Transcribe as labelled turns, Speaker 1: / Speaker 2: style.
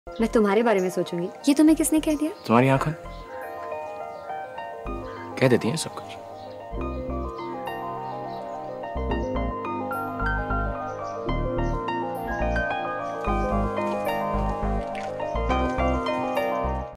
Speaker 1: मैं तुम्हारे बारे में सोचूंगी। ये तुम्हें किसने कह दिया?
Speaker 2: तुम्हारी आंखें कह देती हैं सब कुछ।